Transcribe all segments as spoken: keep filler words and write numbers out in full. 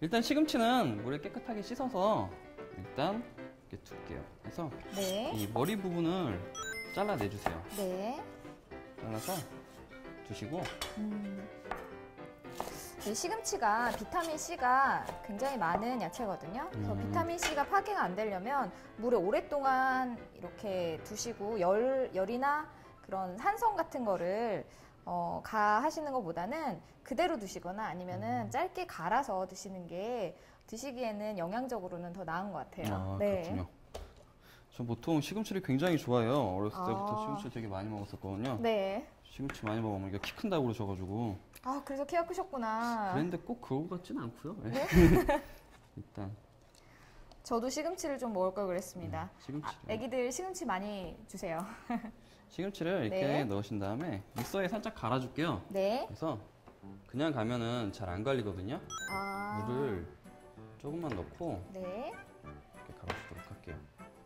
일단 시금치는 물에 깨끗하게 씻어서 일단 이렇게 둘게요. 그래서 네. 이 머리 부분을 잘라내주세요. 네. 잘라서 두시고. 음. 이 시금치가 비타민C가 굉장히 많은 야채거든요. 그래서 음. 비타민C가 파괴가 안 되려면 물에 오랫동안 이렇게 두시고 열, 열이나 그런 산성 같은 거를 어, 가하시는 것보다는 그대로 두시거나 아니면은 짧게 갈아서 드시는 게 드시기에는 영양적으로는 더 나은 것 같아요. 아, 네. 그렇군요. 저 보통 시금치를 굉장히 좋아해요. 어렸을 때부터 아. 시금치를 되게 많이 먹었었거든요. 네. 시금치 많이 먹으면 이게 키 큰다고 그러셔가지고. 아, 그래서 키가 크셨구나. 그랬는데 꼭 그거 같지는 않고요. 네? 일단 저도 시금치를 좀 먹을 걸 그랬습니다. 음, 시금치를. 아, 애기들 시금치 많이 주세요. 시금치를 이렇게 네. 넣으신 다음에 믹서에 살짝 갈아줄게요. 네. 그래서 그냥 가면은 잘 안 갈리거든요. 아. 물을 조금만 넣고 네. 이렇게 갈아주도록 할게요.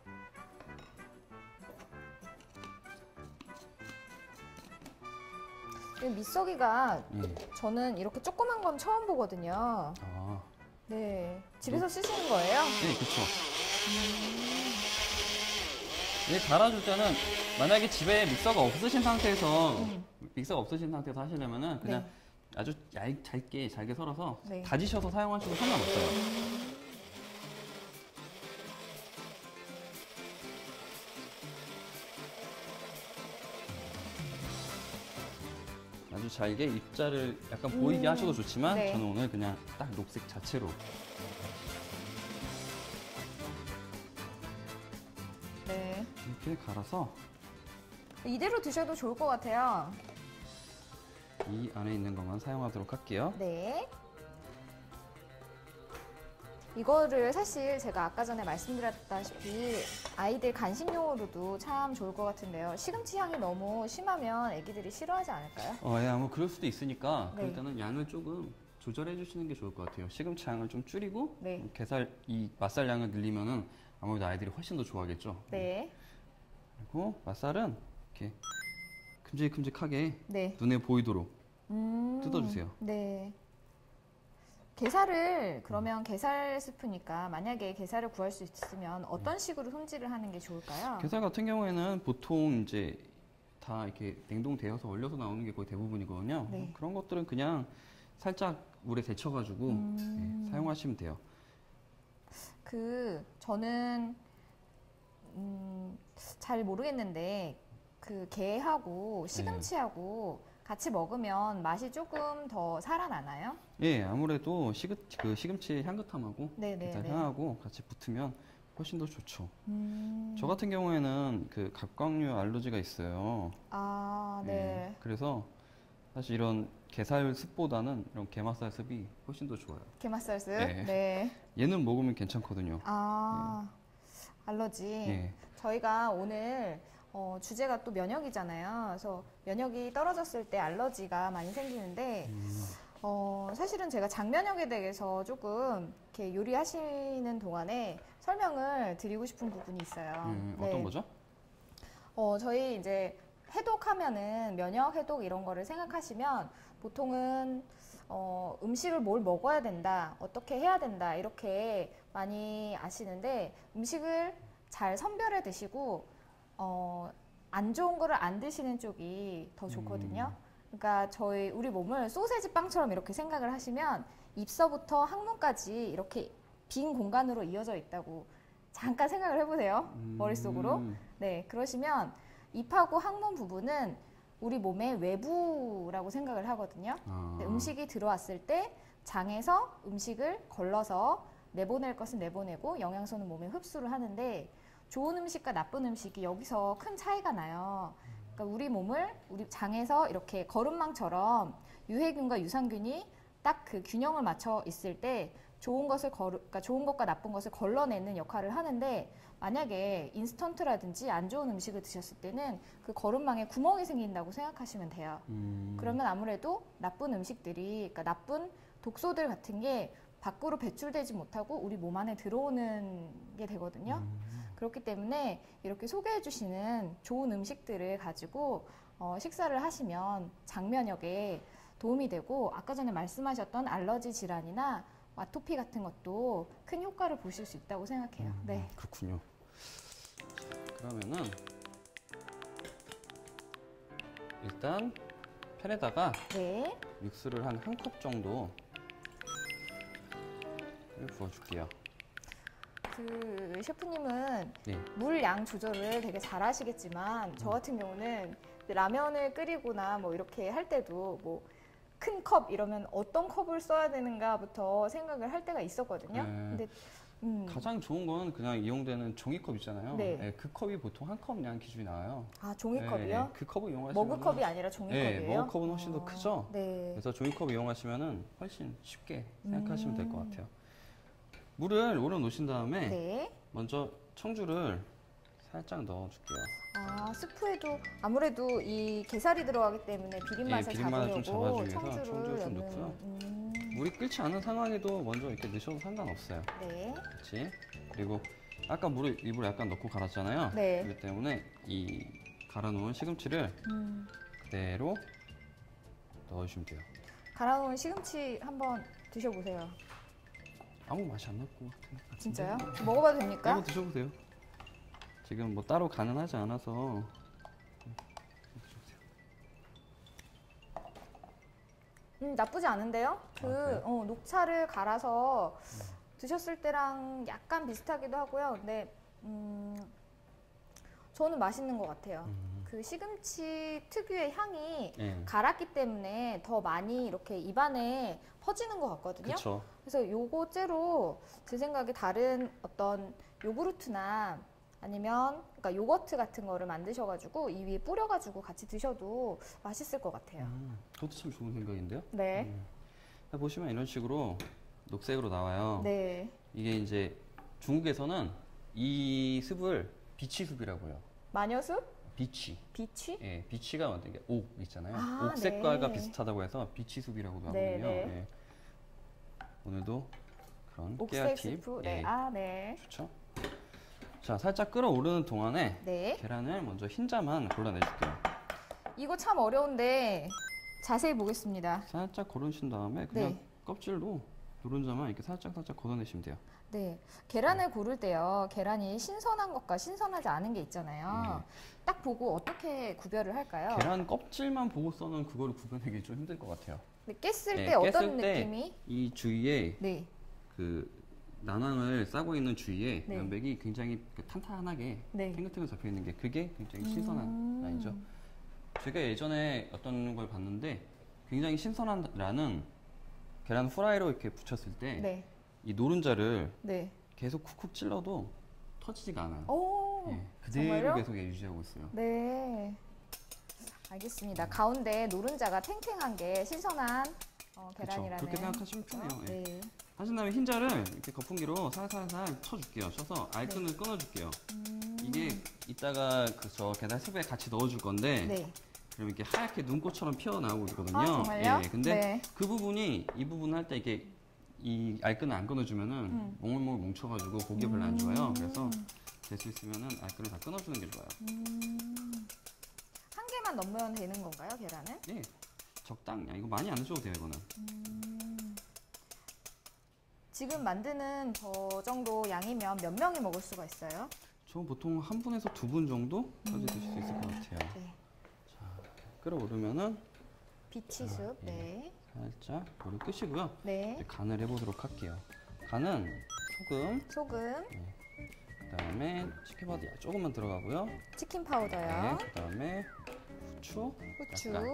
이 밑석이가 예. 저는 이렇게 조그만 건 처음 보거든요. 아, 네. 집에서 쓰시는 거예요? 네, 그렇죠. 이 갈아줄 때는 만약에 집에 믹서가 없으신 상태에서 음. 믹서가 없으신 상태에서 하시려면은 그냥 네. 아주 얇, 잘게 잘게 썰어서 네. 다지셔서 사용하셔도 상관없어요. 아주 잘게 입자를 약간 보이게 음. 하셔도 좋지만 네. 저는 오늘 그냥 딱 녹색 자체로 네. 이렇게 갈아서 이대로 드셔도 좋을 것 같아요. 이 안에 있는 것만 사용하도록 할게요. 네. 이거를 사실 제가 아까 전에 말씀드렸다시피 아이들 간식용으로도 참 좋을 것 같은데요. 시금치 향이 너무 심하면 애기들이 싫어하지 않을까요? 어, 예, 아마 그럴 수도 있으니까 네. 일단은 양을 조금 조절해 주시는 게 좋을 것 같아요. 시금치 양을 좀 줄이고 네. 게살 이 맛살 양을 늘리면은 아무래도 아이들이 훨씬 더 좋아하겠죠. 네. 그리고 맛살은 이렇게 큼직큼직하게 네. 눈에 보이도록 음. 뜯어주세요. 네. 게살을 그러면 게살 스프니까 만약에 게살을 구할 수 있으면 어떤 식으로 손질을 하는 게 좋을까요? 게살 같은 경우에는 보통 이제 다 이렇게 냉동되어서 얼려서 나오는 게 거의 대부분이거든요. 네. 그런 것들은 그냥 살짝 물에 데쳐가지고 음. 네, 사용하시면 돼요. 그 저는 음, 잘 모르겠는데 그 게하고 시금치하고 같이 먹으면 맛이 조금 더 살아나나요? 예, 아무래도 시그, 그 시금치 향긋함하고 네네, 게살 네. 향하고 같이 붙으면 훨씬 더 좋죠. 음. 저 같은 경우에는 그 갑각류 알러지가 있어요. 아, 예, 네. 그래서 사실 이런 게살 습보다는 이런 게맛살 습이 훨씬 더 좋아요. 게맛살스? 네. 네. 얘는 먹으면 괜찮거든요. 아, 알러지. 예. 저희가 오늘 어, 주제가 또 면역이잖아요. 그래서 면역이 떨어졌을 때 알러지가 많이 생기는데, 음, 어, 사실은 제가 장면역에 대해서 조금 이렇게 요리하시는 동안에 설명을 드리고 싶은 부분이 있어요. 음, 네. 어떤 거죠? 어, 저희 이제 해독하면은 면역 해독 이런 거를 생각하시면 보통은 어, 음식을 뭘 먹어야 된다, 어떻게 해야 된다, 이렇게 많이 아시는데 음식을 잘 선별해 드시고 어, 안 좋은 거를 안 드시는 쪽이 더 좋거든요. 그러니까 저희 우리 몸을 소세지 빵처럼 이렇게 생각을 하시면 입서부터 항문까지 이렇게 빈 공간으로 이어져 있다고 잠깐 생각을 해보세요. 음. 머릿속으로. 네, 그러시면 입하고 항문 부분은 우리 몸의 외부라고 생각을 하거든요. 아. 근데 음식이 들어왔을 때 장에서 음식을 걸러서 내보낼 것은 내보내고 영양소는 몸에 흡수를 하는데 좋은 음식과 나쁜 음식이 여기서 큰 차이가 나요. 그러니까 우리 몸을 우리 장에서 이렇게 거름망처럼 유해균과 유산균이 딱 그 균형을 맞춰 있을 때 좋은 것을 거르, 그러니까 좋은 것과 나쁜 것을 걸러내는 역할을 하는데 만약에 인스턴트라든지 안 좋은 음식을 드셨을 때는 그 거름망에 구멍이 생긴다고 생각하시면 돼요. 음. 그러면 아무래도 나쁜 음식들이, 그러니까 나쁜 독소들 같은 게 밖으로 배출되지 못하고 우리 몸 안에 들어오는 게 되거든요. 음. 그렇기 때문에 이렇게 소개해 주시는 좋은 음식들을 가지고 어, 식사를 하시면 장면역에 도움이 되고 아까 전에 말씀하셨던 알러지 질환이나 와토피 같은 것도 큰 효과를 보실 수 있다고 생각해요. 음, 네. 그렇군요. 자, 그러면은 일단 팬에다가 네. 육수를 한 한 컵 정도 부어줄게요. 그 셰프님은 네. 물 양 조절을 되게 잘 하시겠지만 저 같은 경우는 라면을 끓이거나 뭐 이렇게 할 때도 뭐 큰 컵 이러면 어떤 컵을 써야 되는가부터 생각을 할 때가 있었거든요. 네. 근데 음. 가장 좋은 건 그냥 이용되는 종이컵 있잖아요. 네. 네, 그 컵이 보통 한 컵 양 기준이 나와요. 아, 종이컵이요? 네, 네. 그 컵을 이용하시면 머그컵이 아니라 종이컵이에요? 네, 머그컵은 훨씬 더 아, 크죠. 네. 그래서 종이컵 이용하시면 훨씬 쉽게 생각하시면 될 것 음. 같아요. 물을 우려 놓으신 다음에 네. 먼저 청주를 살짝 넣어줄게요. 아, 스프에도 아무래도 이 게살이 들어가기 때문에 비린맛을 예, 비린맛을 좀 잡으려고 잡아주기 위해서 청주를 좀 넣는. 넣고요. 음. 물이 끓지 않은 상황에도 먼저 이렇게 넣으셔도 상관없어요. 네. 그렇지? 그리고 아까 물을 일부러 약간 넣고 갈았잖아요. 네. 그렇기 때문에 이 갈아놓은 시금치를 음. 그대로 넣어주시면 돼요. 갈아놓은 시금치 한번 드셔보세요. 아무 맛이 안 날 것 같은데. 진짜요? 먹어봐도 됩니까? 한번 드셔보세요. 지금 뭐 따로 가능하지 않아서. 음, 나쁘지 않은데요? 그 아, 그래요? 어, 녹차를 갈아서 드셨을 때랑 약간 비슷하기도 하고요. 근데 음, 저는 맛있는 것 같아요. 음, 그 시금치 특유의 향이 예. 갈았기 때문에 더 많이 이렇게 입안에 퍼지는 것 같거든요. 그렇죠. 그래서 요거 째로 제 생각에 다른 어떤 요구르트나 아니면 그러니까 요거트 같은 거를 만드셔가지고 이 위에 뿌려가지고 같이 드셔도 맛있을 것 같아요. 음, 그것도 참 좋은 생각인데요. 네. 음. 자, 보시면 이런 식으로 녹색으로 나와요. 네. 이게 이제 중국에서는 이 습을 비치숲이라고 해요. 마녀숲? 비치. 비취? 예, 비치가 어떤 게 옥 있잖아요. 아, 옥 색깔과 네. 비슷하다고 해서 비치숲이라고도 네, 하거든요. 네. 예. 오늘도 그런 옥색 깨알 팁. 스프. 네. 예, 아, 네. 좋죠. 자, 살짝 끓어오르는 동안에 네. 계란을 먼저 흰자만 골라내줄게요. 이거 참 어려운데 자세히 보겠습니다. 살짝 걸으신 다음에 그냥 네. 껍질로 노른자만 이렇게 살짝 살짝 걷어내시면 돼요. 네. 계란을 고를 때요. 계란이 신선한 것과 신선하지 않은 게 있잖아요. 딱 보고 어떻게 구별을 할까요? 계란 껍질만 보고 써는 그거를 구분하기 좀 힘들 것 같아요. 근데 깼을 네, 때 어떤 깼을 때 느낌이? 이 주위에 네. 그 난황을 싸고 있는 주위에 네. 면백이 굉장히 그 탄탄하게 네. 탱글탱글 잡혀 있는 게 그게 굉장히 신선한 음. 라인이죠. 제가 예전에 어떤 걸 봤는데 굉장히 신선한 라는 계란 후라이로 이렇게 붙였을 때 이 네. 노른자를 네. 계속 쿡쿡 찔러도 터지지가 않아요. 오. 예, 그대로 정말요? 계속 유지하고 있어요. 네. 알겠습니다. 가운데 노른자가 탱탱한 게 신선한 어, 그렇죠. 계란이라는. 그렇게 생각하시면 편해요. 예. 네. 하신 다음에 흰자를 이렇게 거품기로 살살살 쳐줄게요. 쳐서 알끈을 끊어줄게요. 음. 이게 이따가 그저 계란 스프에 같이 넣어줄 건데 네. 그럼 이렇게 하얗게 눈꽃처럼 피어나오고 있거든요. 아, 정말요? 예, 근데 네. 그 부분이 이 부분 할 때 이게 이 알끈을 안 끊어주면은 음. 몽글몽글 뭉쳐가지고 고기가 별로 안 음. 좋아요. 그래서 될 수 있으면은 알끈을 다 끊어주는 게 좋아요. 음. 한 개만 넣으면 되는 건가요, 계란은? 예, 적당량. 이거 많이 안 넣으셔도 돼요, 이거는. 음. 지금 만드는 저 정도 양이면 몇 명이 먹을 수가 있어요? 저 보통 한 분에서 두 분 정도까지 드실 수 있을 것 같아요. 네. 끓어오르면은 비치숲. 아, 예. 네. 살짝 불을 끄시고요. 네. 이제 간을 해보도록 할게요. 간은 소금, 소금, 그다음에 치킨파우더 조금만 들어가고요. 치킨 네, 파우더요. 그다음에 후추, 후추. 약간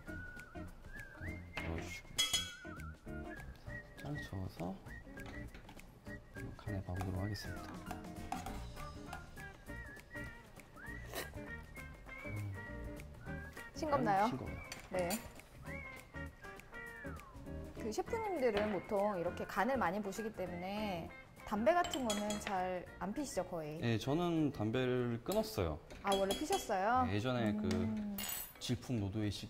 넣어주시고 잘 저어서 간에 봐보도록 하겠습니다. 싱겁나요? 싱거워요. 네. 그 셰프님들은 보통 이렇게 간을 많이 보시기 때문에 담배 같은 거는 잘 안 피시죠, 거의? 네, 저는 담배를 끊었어요. 아, 원래 피셨어요? 네, 예전에 음. 그 질풍노도의 시기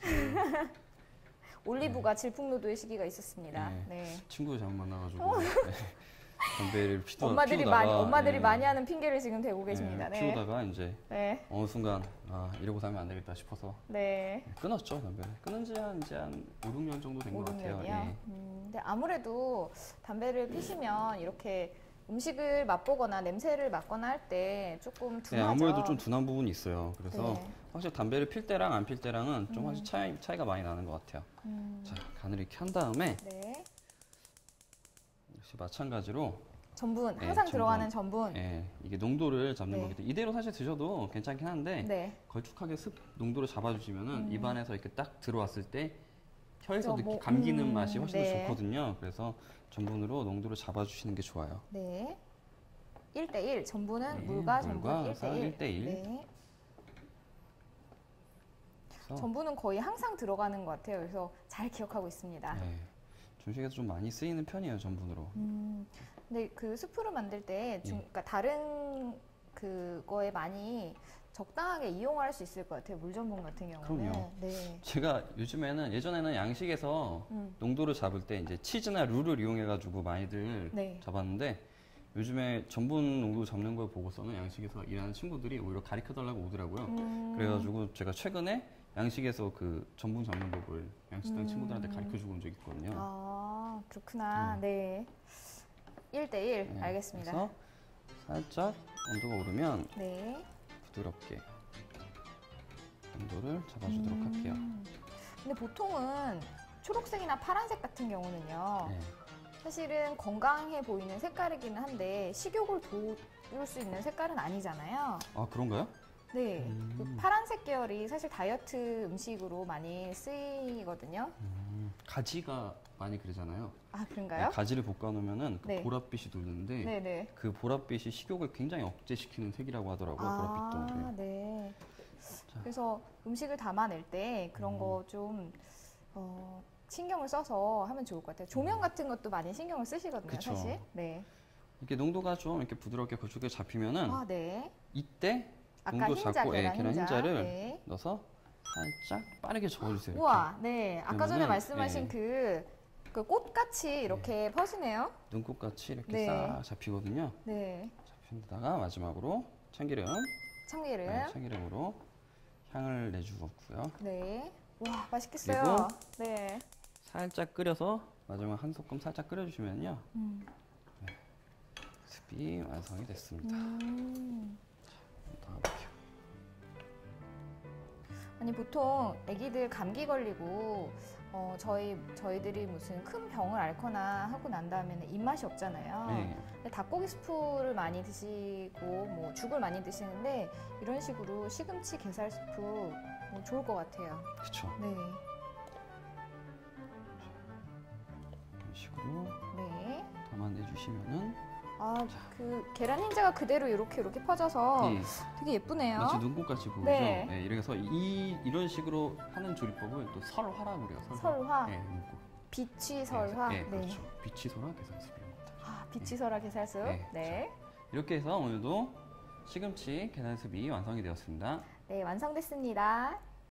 올리브가 질풍노도의 시기가 있었습니다. 네. 네. 친구를 잘못 만나가지고 네. 담배를 피우다, 엄마들이 피우다가, 많이 엄마들이 예, 많이 하는 핑계를 지금 대고 예, 계십니다. 네. 피우다가 이제 네. 어느 순간 아 이러고 살면 안 되겠다 싶어서 네. 끊었죠 담배를. 끊은 지한 이제 한 오, 육 년 정도 된 것 오, 육 같아요. 년이요? 예. 음, 근데 아무래도 담배를 피시면 이렇게 음식을 맛보거나 냄새를 맡거나 할 때 조금 네, 둔하죠. 아무래도 좀 둔한 부분이 있어요. 그래서 네. 확실히 담배를 필 때랑 안 필 때랑은 좀 음. 확실히 차이, 차이가 많이 나는 것 같아요. 음, 자, 간을 이렇게 한 다음에 네. 역시 마찬가지로 전분 네, 항상 전분. 들어가는 전분. 예, 이게 농도를 잡는 네. 거기 때문에 이대로 사실 드셔도 괜찮긴 한데 네. 걸쭉하게 습 농도를 잡아주시면은 음. 입안에서 이렇게 딱 들어왔을 때 혀에서 그죠, 느끼 뭐, 감기는 음, 맛이 훨씬 네. 더 좋거든요. 그래서 전분으로 농도를 잡아주시는 게 좋아요. 네. 일 대 일. 전분은 네, 물과 물과 전분 일 대 일. 일 대 일. 네. 그래서 전분은 거의 항상 들어가는 것 같아요. 그래서 잘 기억하고 있습니다. 네, 중식에서 좀 많이 쓰이는 편이에요, 전분으로. 음, 근데 그 스프를 만들 때 중, 예. 그러니까 다른 그거에 많이 적당하게 이용할 수 있을 것 같아요. 물전분 같은 경우는. 그럼요. 네. 제가 요즘에는 예전에는 양식에서 음, 농도를 잡을 때 이제 치즈나 룰을 이용해가지고 많이들 네. 잡았는데 요즘에 전분 농도 잡는 걸 보고서는 양식에서 일하는 친구들이 오히려 가르쳐 달라고 오더라고요. 음, 그래가지고 제가 최근에 양식에서 그 전분 잡는 법을 양식당 음. 친구들한테 가르쳐 주고 온 적이 있거든요. 아, 그렇구나. 네. 일 대 일. 네, 알겠습니다. 그래서 살짝 온도가 오르면 네. 부드럽게 온도를 잡아주도록 음. 할게요. 근데 보통은 초록색이나 파란색 같은 경우는요. 네. 사실은 건강해 보이는 색깔이기는 한데 식욕을 돋울 수 있는 색깔은 아니잖아요. 아 그런가요? 네. 음. 그 파란색 계열이 사실 다이어트 음식으로 많이 쓰이거든요. 음, 가지가 많이 그러잖아요. 아, 그런가요? 네, 가지를 볶아놓으면은 그 네. 보랏빛이 돌는데 네네. 그 보랏빛이 식욕을 굉장히 억제시키는 색이라고 하더라고요. 아, 보랏빛도. 네. 네. 자. 그래서 음식을 담아낼 때 그런 음. 거 좀 어, 신경을 써서 하면 좋을 것 같아요. 조명 같은 것도 많이 신경을 쓰시거든요, 그쵸. 사실. 네. 이렇게 농도가 좀 이렇게 부드럽게 걸쭉하게 잡히면은 아, 네. 이때 아까 농도 흰자, 잡고 예, 계란, 계란 흰자. 흰자를 네. 넣어서 살짝 빠르게 저어주세요. 우와, 네. 아까 전에 그러면은, 말씀하신 예. 그, 그 꽃같이 이렇게 퍼지네요. 눈꽃같이 이렇게 네. 싹 잡히거든요. 네. 잡힌 데다가 마지막으로 참기름, 참기름. 네, 참기름으로 향을 내주었고요. 네. 와, 맛있겠어요. 그리고 네. 살짝 살짝 끓여서 마지막 한 소끔 살짝 끓여주시면요. 음. 습이 완성이 됐습니다. 음. 다음 볼게요. 아니 보통 아기들 감기 걸리고 어, 저희 저희들이 무슨 큰 병을 앓거나 하고 난 다음에는 입맛이 없잖아요. 네. 근데 닭고기 스프를 많이 드시고 뭐 죽을 많이 드시는데 이런 식으로 시금치 게살 스프 뭐 좋을 것 같아요. 그쵸. 네, 이런 식으로 네. 담아내주시면은 아 그 계란 흰자가 그대로 이렇게 이렇게 퍼져서 예, 되게 예쁘네요. 마치 눈꽃같이 보이죠. 네. 네, 이래서 이 이런 식으로 하는 조리법을 또 설화라고 그래요. 설화. 설화, 네, 눈꽃. 비치 설화. 네, 네. 그렇죠. 비치 설화 계산습입니다. 아 비치 설화 게살수. 네. 네. 이렇게 해서 오늘도 시금치 계란습이 완성이 되었습니다. 네, 완성됐습니다.